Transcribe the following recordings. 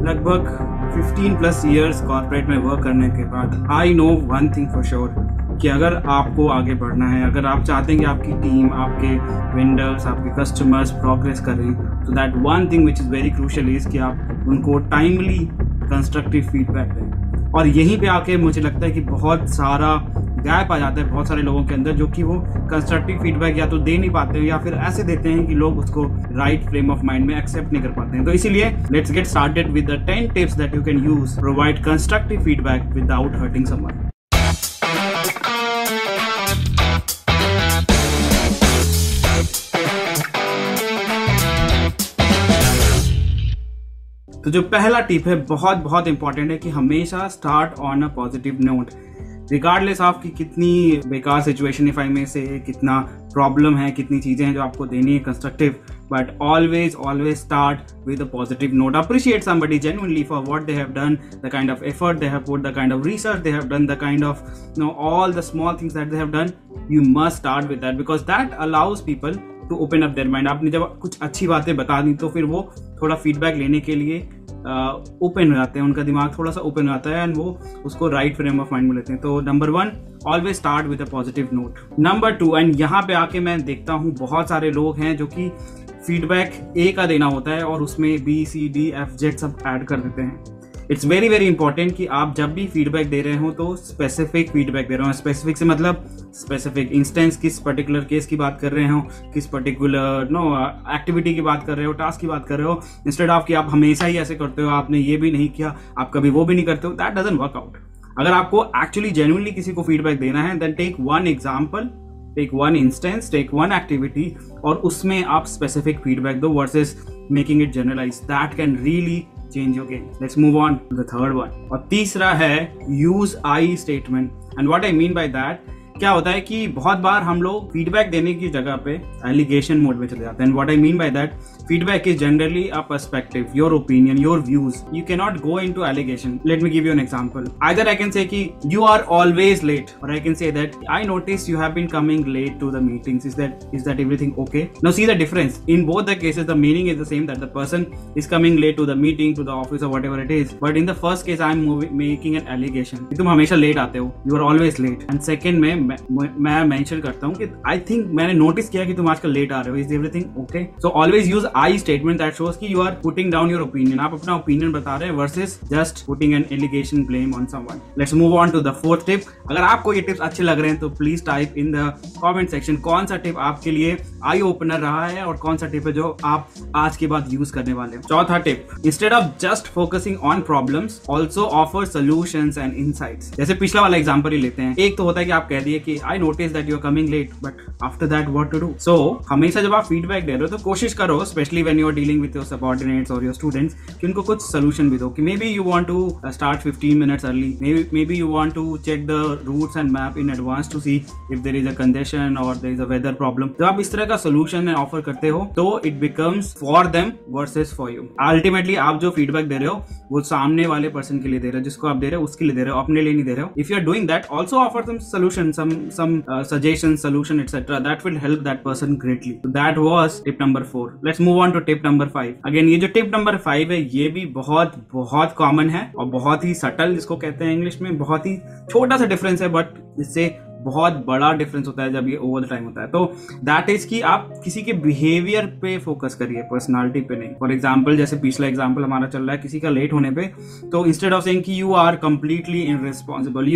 लगभग 15 plus years corporate में work करने के बाद I know one thing for sure कि अगर आपको आगे बढ़ना है, अगर आप चाहते हैं कि आपकी टीम, आपके वेंडर्स, आपके कस्टमर्स प्रोग्रेस करें, तो that one thing which is very crucial is कि आप उनको टाइमली कंस्ट्रक्टिव फीडबैक दें। और यहीं पे आके मुझे लगता है कि बहुत सारा गैप आ जाता है बहुत सारे लोगों के अंदर, जो कि वो कंस्ट्रक्टिव फीडबैक या तो दे नहीं पाते हैं या फिर ऐसे देते हैं कि लोग उसको राइट फ्रेम ऑफ माइंड में एक्सेप्ट नहीं कर पाते हैं। तो इसीलिए let's get started with the 10 tips that you can use provide constructive feedback without hurting someone. तो जो पहला टिप है बहुत बहुत इंपॉर्टेंट है कि हमेशा start on a positive note, regardless of कि कितनी बेकार सिचुएशन इफ आई में से, कितना प्रॉब्लम है, कितनी चीजें हैं जो आपको देनी है constructive, but always start with a positive note. Appreciate somebody genuinely for what they have done, the kind of effort they have put, the kind of research they have done, the kind of all the small things that they have done. You must start with that because that allows people to open up their mind. आपने जब कुछ अच्छी बातें बता दी तो फिर वो थोड़ा फीडबैक लेने के लिए ओपन हो जाते हैं, उनका दिमाग थोड़ा सा ओपन हो जाता है एंड वो उसको राइट फ्रेम ऑफ माइंड में लेते हैं। तो number 1, always start with a positive note. Number 2, and यहाँ पे आके मैं देखता हूँ बहुत सारे लोग हैं जो कि फीडबैक ए का देना होता है और उसमें B C D F Z सब ऐड कर देते हैं। इट्स वेरी वेरी इंपॉर्टेंट कि आप जब भी फीडबैक दे रहे हो तो स्पेसिफिक फीडबैक दे रहे हो। स्पेसिफिक से मतलब स्पेसिफिक इंस्टेंस, किस पर्टिकुलर केस की बात कर रहे हो, किस पर्टिकुलर एक्टिविटी की बात कर रहे हो, टास्क की बात कर रहे हो, इंस्टेड ऑफ कि आप हमेशा ही ऐसे करते हो, आपने ये भी नहीं किया, आप कभी वो भी नहीं करते हो। That doesn't work out. अगर आपको एक्चुअली जेन्युइनली किसी को फीडबैक देना है, then take one example, take one instance, take one activity और उसमें आप स्पेसिफिक फीडबैक दो versus making it generalize. That can really change your game. Let's move on to the third one. और तीसरा है use I statement. And what I mean by that, क्या होता है कि बहुत बार हम लोग फीडबैक देने की जगह पे एलिगेशन मोड में चले जाते हैं। What I mean by that, feedback is generally a perspective, your opinion, your views. You can not go into allegation. Let me give you an example. Either I can say कि you are always late, और I can say that I notice you have been coming late to the meetings. Is that everything okay? Now see the difference. In both the cases the meaning is the same, that the person is coming late to the meeting, to the office और whatever it is. But in the first case I am making an allegation, तुम हमेशा लेट आते हो, you are always late. And second में मैं mention करता हूं कि आई थिंक मैंने नोटिस किया कि तुम आजकल लेट आ रहे हो, is everything okay? So always use I statement that shows कि you are putting down your opinion, आप अपना ओपिनियन बता रहे हैं versus just putting an allegation blame on someone. Let's move on to the fourth tip. अगर आपको ये tips अच्छे लग रहे हैं तो please type in the comment section कौन सा टिप आपके लिए आई ओपनर रहा है और कौन सा टिप है जो आप आज के बाद यूज करने वाले हैं। चौथा tip, instead of just focusing on problems also offer solutions and insights. जैसे पिछला वाला एग्जांपल ही लेते हैं। एक तो होता है कि आप कह दिए कि I notice that you are coming late, but after that what to do? So हमेशा जब आप फीडबैक दे रहे हो तो कोशिश करो, specially when you are dealing with your subordinates और योर स्टूडेंट्स, कि उनको कुछ सोल्यूशन भी दो कि maybe you want to start 15 minutes early, maybe you want to check the routes and map in advance to see if there is a congestion और there is a weather problem. जब आप इस तरह का solution offer करते हो तो it becomes for them versus for you. Ultimately आप जो फीडबैक दे रहे हो वो सामने वाले पर्सन के लिए दे रहे हो, जिसको आप दे रहे हो उसके लिए दे रहे हो, अपने लिए नहीं दे रहे हो। If you are doing that, also offer some solution, some suggestion, solution, etc. That will help that person greatly. So that was tip number 4. Let's move on to tip number 5. Again, ये जो tip number 5 है ये भी बहुत बहुत common है और बहुत ही सटल, जिसको कहते हैं इंग्लिश में, बहुत ही छोटा सा डिफरेंस है, बट इससे बहुत बड़ा डिफरेंस होता है जब ये ओवर द टाइम होता है। तो दैट इज कि आप किसी के बिहेवियर पे फोकस करिए, पर्सनालिटी पे नहीं। फॉर एग्जाम्पल, जैसे पिछला एग्जाम्पल हमारा चल रहा है किसी का लेट होने पे, तो इंस्टेड ऑफ सेइंग कि you are completely irresponsible,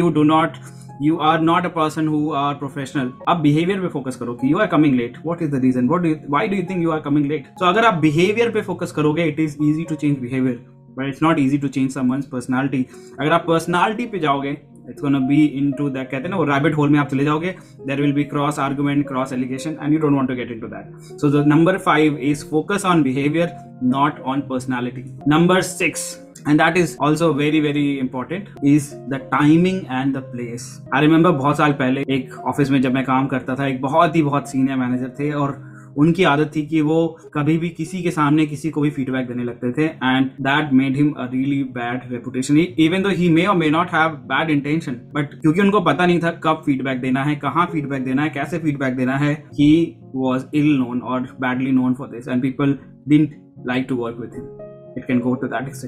you are not a person who are professional, आप बिहेवियर पे फोकस करो कि you are coming late, what is the reason, why do you think you are coming late? So अगर आप behaviour पे focus करोगे, it is easy to change behavior, but it's not easy to change someone's personality. अगर आप personality पे जाओगे, it's gonna be into that, कहते हैं ना वो रैबिट होल में आप चले जाओगे, there will be cross argument, cross allegation, and you don't want to get into that. So the number 5 is focus on behavior, not on personality. Number 6, and that is also very very important, is the timing and the place. I remember बहुत साल पहले एक office में जब मैं काम करता था, एक बहुत सीनियर मैनेजर थे और उनकी आदत थी कि वो कभी भी किसी के सामने किसी को भी फीडबैक देने लगते थे, and that made him a really bad reputation, even though ही मे और may not have bad intention, but क्योंकि उनको पता नहीं था कब फीडबैक देना है, कहाँ फीडबैक देना है, कैसे फीडबैक देना है, ही वॉज इल नोन और badly known for this, and people didn't like to work with him. It can go to that extent.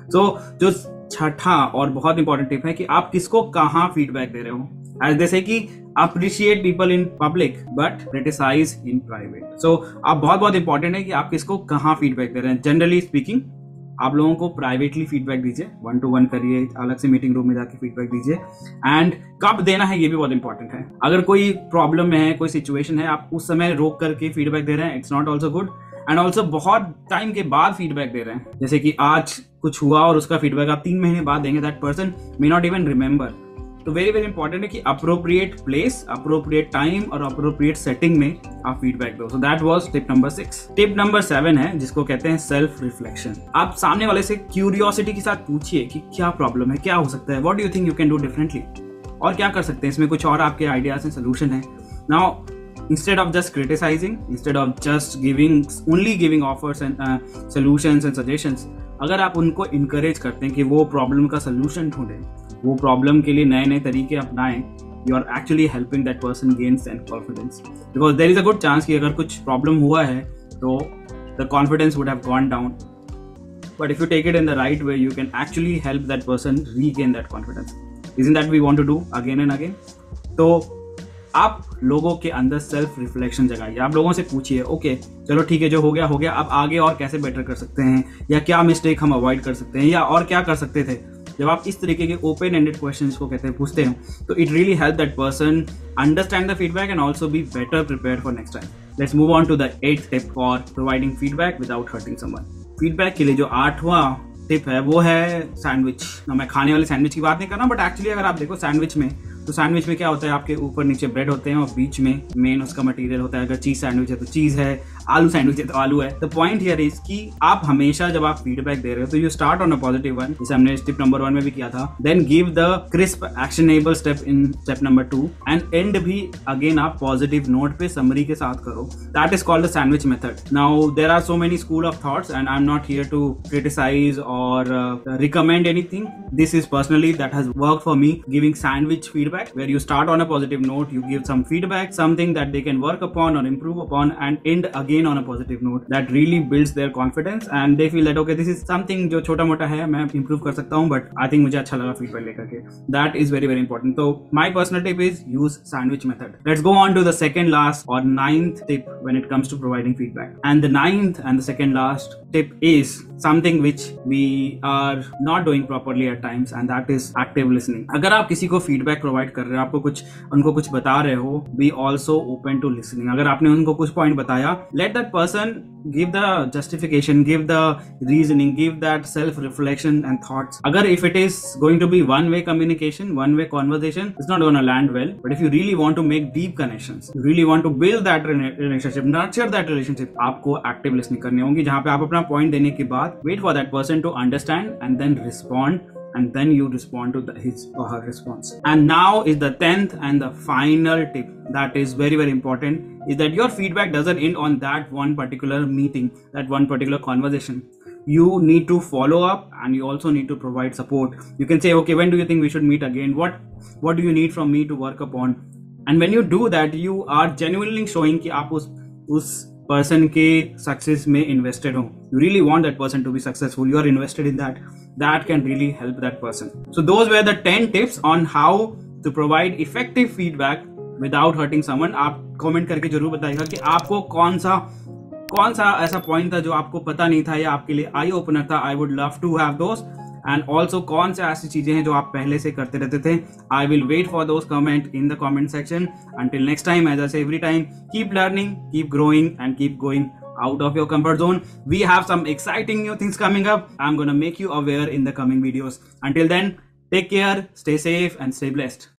So जो छठा और बहुत इंपॉर्टेंट टिप है कि आप किसको कहाँ फीडबैक दे रहे हो। एज जैसे कि appreciate people in public but criticize in private. So आप बहुत इंपॉर्टेंट है कि आप किसको कहाँ फीडबैक दे रहे हैं। जनरली स्पीकिंग आप लोगों को प्राइवेटली फीडबैक दीजिए, 1-to-1 करिए, अलग से मीटिंग रूम में जाके फीडबैक दीजिए। एंड कब देना है ये भी बहुत इंपॉर्टेंट है। अगर कोई प्रॉब्लम में है, कोई सिचुएशन है, आप उस समय रोक करके फीडबैक दे रहे हैं, it's not also good. And also बहुत टाइम के बाद फीडबैक दे रहे हैं, जैसे कि आज कुछ हुआ और उसका फीडबैक आप 3 महीने बाद देंगे, that person may not even remember. तो वेरी इंपॉर्टेंट है कि अप्रोप्रिएट प्लेस, अप्रोप्रिएट टाइम और अप्रोप्रिएट सेटिंग में आप फीडबैक दो। So that was tip number 6। Tip number 7 है जिसको कहते हैं सेल्फ रिफ्लेक्शन। आप सामने वाले से क्यूरियोसिटी के साथ पूछिए कि क्या प्रॉब्लम है, क्या हो सकता है, what do you think you can do differently, और क्या कर सकते हैं इसमें, कुछ और आपके आइडियाज एंड सोल्यूशन है। Now instead of just criticizing, instead of just only giving offers and solutions and suggestions, अगर आप उनको encourage करते हैं कि वो प्रॉब्लम का सोल्यूशन ढूंढें, वो प्रॉब्लम के लिए नए नए तरीके अपनाएं, you are actually helping that person gain self confidence, because there is a good chance कि अगर कुछ प्रॉब्लम हुआ है तो the confidence would have gone down, but if you take it in the right way you can actually help that person regain that confidence. Isn't that we want to do again and again? तो आप लोगों के अंदर self reflection जगाइए। आप लोगों से पूछिए, okay चलो ठीक है, जो हो गया हो गया, अब आगे और कैसे बेटर कर सकते हैं, या क्या मिस्टेक हम अवॉइड कर सकते हैं, या और क्या कर सकते थे। जब आप इस तरीके के ओपन एंडेड क्वेश्चंस को कहते हैं पूछते हैं, तो it really help that person understand the feedback and also be better prepared for next time. Let's move on to the 8th tip for providing feedback without hurting someone. Feedback के लिए जो 8वां tip है वो है sandwich. मैं खाने वाले sandwich की बात नहीं कर रहा, बट एक्चुअली अगर आप देखो सैंडविच में, तो सैंडविच में क्या होता है, आपके ऊपर नीचे ब्रेड होते हैं और बीच में मेन उसका मटेरियल होता है। अगर चीज सैंडविच है तो चीज है, आलू सैंडविच है तो आलू है। द पॉइंट हियर इज कि आप हमेशा जब आप फीडबैक दे रहे हो तो you start on a positive one, जैसे हमने स्टेप नंबर 1 में भी किया था, then give the crisp actionable step in step number 2, and and भी अगेन आप पॉजिटिव नोट पे समरी के साथ करो। That is called the sandwich method. Now there are so many school of thoughts and I am not here to criticize और recommend anything. This is personally that has worked for me, giving sandwich feedback where you start on a positive note, you give some feedback, something that they can work upon or improve upon, and end again on a positive note. That really builds their confidence and they feel that okay, this is something जो छोटा मोटा है, मैं improve कर सकता हूँ, but I think मुझे अच्छा लगा feedback लेकर के। That is very important. So my personal tip is use sandwich method. Let's go on to the second last or 9th tip when it comes to providing feedback. And the 9th and the second last tip is something which we are not doing properly at times, and that is active listening. अगर आप किसी को feedback provide कर रहे हो, आपको उनको कुछ बता रहे हो, be also open to listening. अगर आपने उनको कुछ पॉइंट बताया, let that person give the justification, give the reasoning, give that self reflection and thoughts. अगर if it is going to be one way communication, one way conversation, it's not gonna land well. But if you really want to make deep connections, you really want to build that relationship, nurture that relationship, आपको active listening करनी होगी, जहां पे आप अपना point देने के बाद wait for that person to understand and then respond, and then you respond to his or her response. And now is the 10th and the final tip that is very important, is that your feedback doesn't end on that one particular meeting, that one particular conversation. You need to follow up and you also need to provide support. You can say, okay, when do you think we should meet again? What do you need from me to work upon? And when you do that, you are genuinely showing कि आप उस person के success में invested हो. You really want that person to be successful. You are invested in that. That can really help that person. So those were the 10 tips on how to provide effective feedback without hurting someone. आप comment करके जरूर बताइएगा कि आपको कौन सा ऐसा point था जो आपको पता नहीं था या आपके लिए eye opener था. I would love to have those. And also कौन से ऐसी चीजें हैं जो आप पहले से करते रहते थे. I will wait for those comment in the comment section. Until next time, as I say every time, keep learning, keep growing and keep going out of your comfort zone. We have some exciting new things coming up. I'm gonna make you aware in the coming videos. Until then, take care, stay safe and stay blessed.